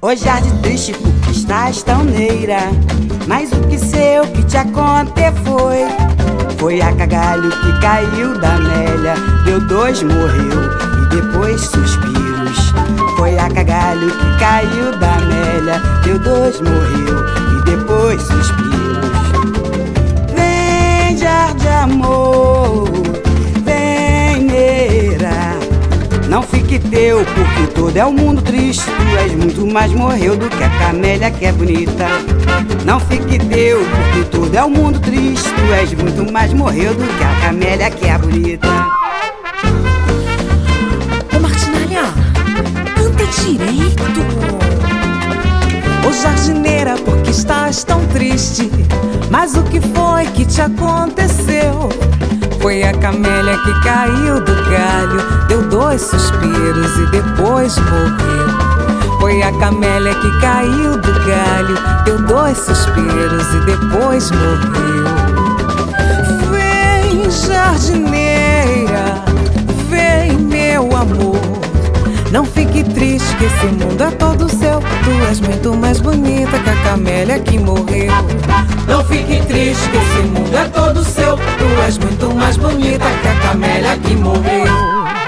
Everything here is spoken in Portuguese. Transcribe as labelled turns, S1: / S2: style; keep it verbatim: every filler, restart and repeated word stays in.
S1: Hoje jardim triste porque estás tão neira, mas o que seu que te aconteceu foi Foi a cagalho que caiu da Amélia, deu dois, morreu e depois suspiros. Foi a cagalho que caiu da Amélia, deu dois, morreu e depois suspiros. Vem, jardim amor, vem neira, não fique teu, porque todo é um mundo triste. Tu és muito mais morreu do que a camélia que é bonita. Não fique teu, porque todo é um mundo triste. Tu és muito mais morreu do que a camélia que é bonita.
S2: Ô Martinalha, canta direito. Ô jardineira, porque estás tão triste? Mas o que foi que te aconteceu? Foi a camélia que caiu do galho, deu dois suspiros e depois morreu. Foi a camélia que caiu do galho, deu dois suspiros e depois morreu. Vem, jardineira, vem, meu amor, não fique triste que esse mundo é todo seu. Tu és muito mais bonita que a camélia que morreu. Não fique triste que esse mundo é todo seu. Tu és muito mais bonita que a camélia que morreu.